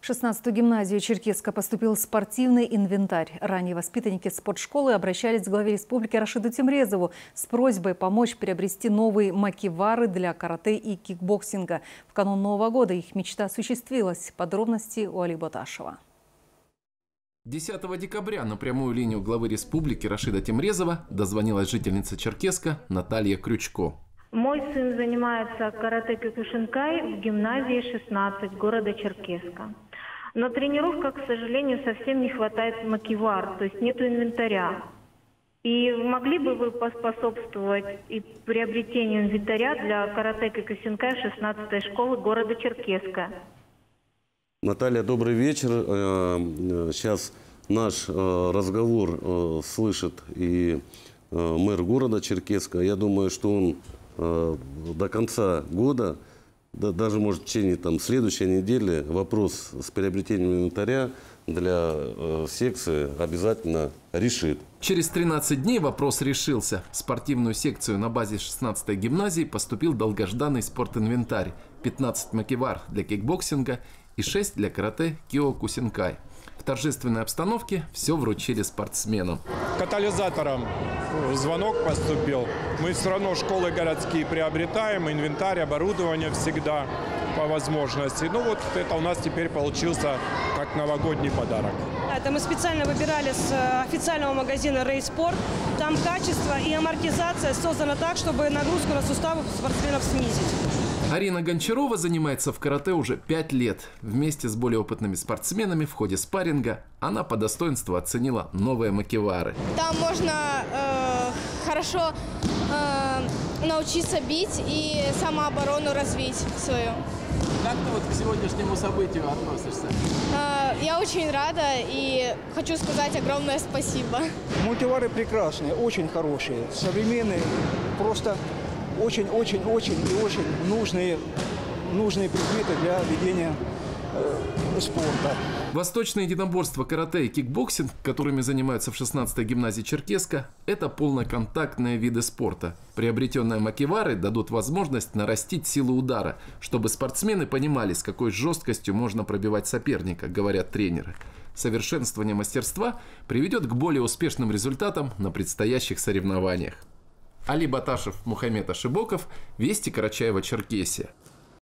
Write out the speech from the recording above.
В 16-ю гимназию Черкесска поступил спортивный инвентарь. Ранее воспитанники спортшколы обращались к главе республики Рашиду Темрезову с просьбой помочь приобрести новые макивары для карате и кикбоксинга. В канун Нового года их мечта осуществилась. Подробности у Али Боташева. 10 декабря на прямую линию главы республики Рашида Темрезова дозвонилась жительница Черкесска Наталья Крючко. Мой сын занимается карате Кёкушинкай в гимназии 16 города Черкесска. На тренировках, к сожалению, совсем не хватает макивар, то есть нету инвентаря. И могли бы вы поспособствовать и приобретению инвентаря для карате Кёкушинкай 16-й школы города Черкесска? Наталья, добрый вечер. Сейчас наш разговор слышит и мэр города Черкесска. Я думаю, что он до конца года, даже может в течение следующей недели, вопрос с приобретением инвентаря для секции обязательно решит. Через 13 дней вопрос решился. В спортивную секцию на базе 16-й гимназии поступил долгожданный спортинвентарь. 15 макивар для кикбоксинга и 6 для карате Кёкушинкай. В торжественной обстановке все вручили спортсменам. Катализатором звонок поступил. Мы все равно школы городские приобретаем, инвентарь, оборудование всегда по возможности. Ну вот это у нас теперь получился как новогодний подарок. Это мы специально выбирали с официального магазина «Рейспорт». Там качество и амортизация создана так, чтобы нагрузку на суставы спортсменов снизить. Арина Гончарова занимается в карате уже 5 лет. Вместе с более опытными спортсменами в ходе спарринга она по достоинству оценила новые макивары. Там можно хорошо научиться бить и самооборону развить свою. Как ты вот к сегодняшнему событию относишься? Я очень рада и хочу сказать огромное спасибо. Макивары прекрасные, очень хорошие, современные, просто очень-очень нужные предметы для ведения спорта. Восточные единоборства, карате и кикбоксинг, которыми занимаются в 16-й гимназии Черкесска, это полноконтактные виды спорта. Приобретенные макивары дадут возможность нарастить силу удара, чтобы спортсмены понимали, с какой жесткостью можно пробивать соперника, говорят тренеры. Совершенствование мастерства приведет к более успешным результатам на предстоящих соревнованиях. Али Боташев, Мухаммед Ашибоков, Вести Карачаево-Черкесия.